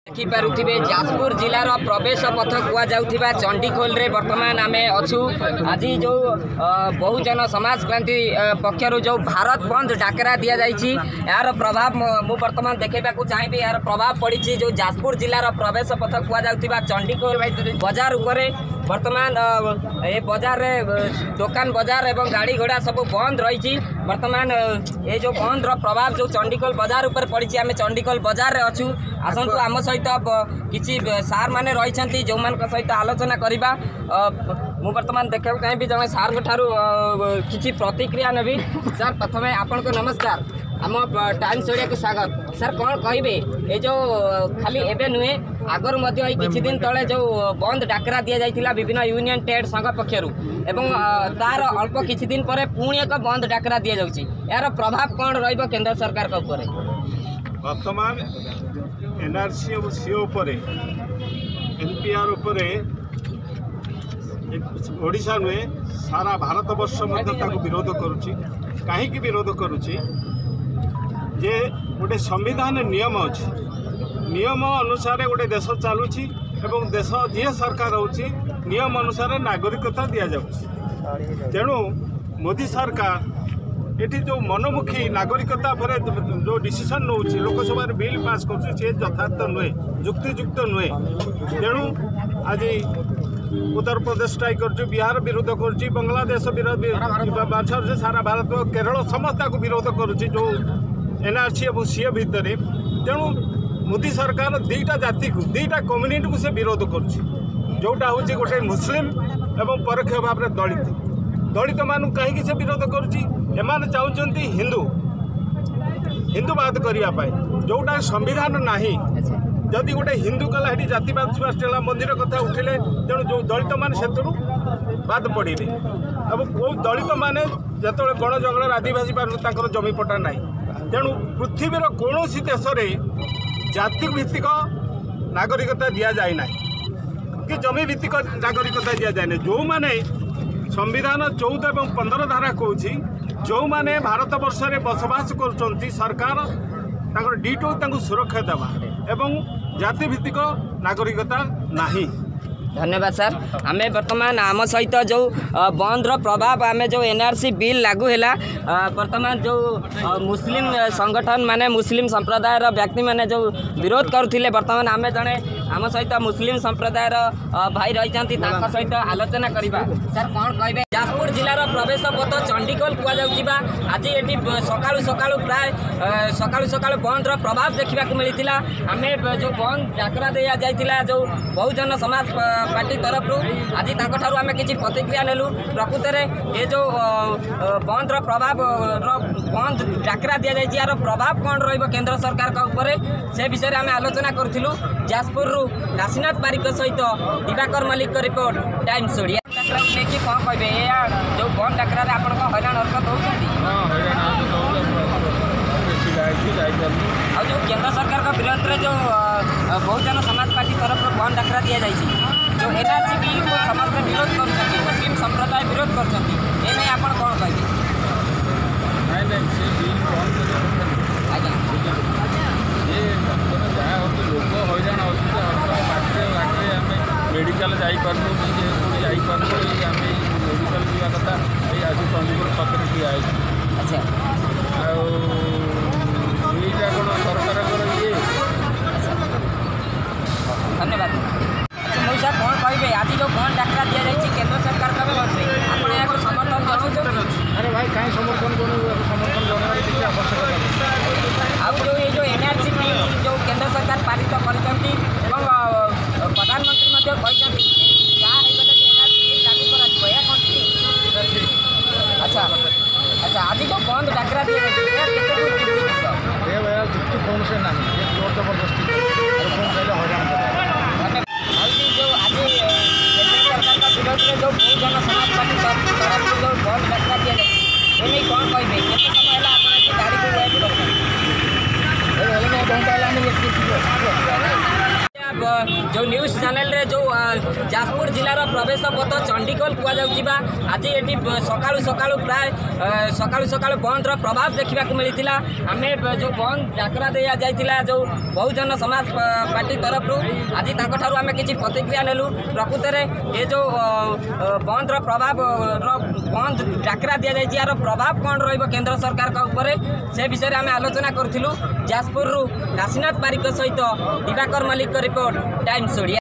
देखिपे जाजपुर जिलार प्रवेश पथ कहुवा चंडीखोल रे वर्तमान आम अच्छू आज जो बहुजन समाज क्रांति पक्षर जो भारत बंद डाकरा दि जाइए यार प्रभाव मु वर्तमान देखा चाहिए यार प्रभाव पड़ी जो जाजपुर जिलार प्रवेश पथ कहुवा चंडीखोल बजार उपरे वर्तमान ए बजार रे दुकान बजार एवं गाड़ी घोड़ा सब बंद रही वर्तमान ये जो बंद प्रभाव जो चंडीखोल बजार उपर पड़ी आम चंडीखोल बजार रे अच्छू आसतु आम सहित किसी सार मैंने रही जो मान सहित आलोचना करवा मु वर्तमान देखा चाहिए जड़े सार ठारू किसी प्रतिक्रिया नेबी सर प्रथम आपण को नमस्कार आम टाइम्स ओडिया को स्वागत सर कौन कहे ये जो खाली एवं नुहे आगर किसी दिन तले जो बंद डाकरा दि जाइए विभिन्न यूनियन ट्रेड संघ पक्षर एवं तार अल्प किसी दिन पर पुणी एक बंद डाकरा दि जाउछि यार प्रभाव कौन रहिबो केंद्र सरकार का ऊपर वर्तमान एनआरसी और सीओ उपरे एनपीआर उपरे ओडिशा नुहे सारा भारत वर्ष विरोध करुच्ची कहीं विरोध करुच्ची जे गोटे संविधान नियम अच्छी नियम अनुसार गोटे देश चलुची एवं देश जी सरकार होची नियम अनुसार नागरिकता दि जाउछि तेणु मोदी सरकार एटी जो मनमुखी नागरिकता पर जो डिसीजन नौ लोकसभा बिल पास कर यथार्थ नुहे युक्तियुक्त नुहे तेणु आज उत्तर प्रदेश ट्राई कर बिहार विरोध कर बांग्लादेश विरोध सारा भारत केरल समस्त को विरोध करुच्ची जो एनआरसी और सीए भितर तेणु मोदी सरकार दुईटा जाति को दुईटा कम्युनिटी को से विरोध करुच्ची जोटा हूँ गोटे मुस्लिम एवं परोक्ष भाव में दलित दलित मान कहीं से विरोध करुच्ची एमान चाहते हिंदू हिंदूवाद करने जोटा संविधान नाही जदि गोटे हिंदू कला जातिवाद सुभाष मंदिर कथा उठिले तेणु जो दलित मान से बाद पड़े अब कौ दलित मैंने जो गण जंगल आदिवासी मान जमी पट्टा ना तेणु पृथ्वीर कौन देश में जाति भित्तिक नागरिकता दि जाए ना कि जमी भित्तिक नागरिकता दि जाए ना जो मैंने संविधान 14 और 15 धारा कहूँ जो मैंने भारत वर्ष में बसवास कर सरकार डीटो सुरक्षा देवा एवं जाति भित्तिक नागरिकता नहीं। धन्यवाद सर आम वर्तमान आम सहित जो बंद प्रभाव आम जो एनआरसी बिल लागू है वर्तमान जो मुस्लिम संगठन माने मुस्लिम संप्रदाय व्यक्ति माने जो विरोध करुले वर्तमान आम जड़े आम सहित मुस्लिम संप्रदाय भाई रही सहित आलोचना करवा सर कौन कहे जाजपुर जिलार प्रवेश पथ चंडीखोल कहुवा आज ये सका सका प्राय सका बंद प्रभाव देखा मिलता आम जो बंद डाकरा दि जाइए जो बहुजन समाज पार्टी तरफ आज आम किसी प्रतिक्रिया नेलु प्रकृत में ये जो बंद प्रभाव बंद डाकरा दि जाइए यार प्रभाव कौन रेंद्र सरकार का ऊपर से विषय में आम आलोचना करूँ जाजपुर काशीनाथ बारिक सहित दिवाकर मल्लिक रिपोर्ट टाइम्स ओडिया देखिए कौन कहे जो बंद डाकरा आप हैरान हरकत होती जो केंद्र सरकार का विरोध में जो बहुजन समाज पार्टी तरफ बंद डाकरा दि जाइए जो एनआरसी बिल को समस्त विरोध कर मुस्लिम संप्रदाय विरोध कर आप कौन कहे लोक हईराण मेडिकल जापर मेडिकल जा कथा आज चंडीगढ़ पत्र ठिया अच्छा आईटा कौन सरकार ये धन्यवाद मौसा कौन कहे आज जो बंद डाकरा दि जाइए केंद्र सरकार का आप समर्थन जनाऊँ अरे भाई कहीं समर्थन समर्थन जनवार आवश्यकता आप जो एनआरसी बिल जो केंद्र सरकार पारित कर प्रधानमंत्री कहते अच्छा अच्छा आज जो बंद डाकरा दि कौन से ना जोर जबरदस्ती जो आज केंद्र सरकार का विरोध में जो बहुजन समाज पार्टी तरफ से जो बंद डाकरा दि जाए कौन कहे केते समय है आप गाड़ी को वेट करते जो न्यूज चैनल रे जो जाजपुर जिलार प्रवेश पथ चंडीखोल कहुवा आज ये सकाळु सकाळु प्राय सकाळु सकाळु बंदर प्रभाव देखा मिलता आम जो बंद डाकरा दिया जाइला जो बहुजन समाज पार्टी तरफ आज आम किसी प्रतिक्रिया नेलु प्रकृत में ये जो बंदर प्रभाव बंद डाकरा दि जाए यार प्रभाव कौन रेंद्र सरकार का ऊपर से विषय में आम आलोचना करूँ जाजपुर काशीनाथ बारिक सहित दिवाकर मल्लिक रिपोर्ट टाइम्स ओडिया।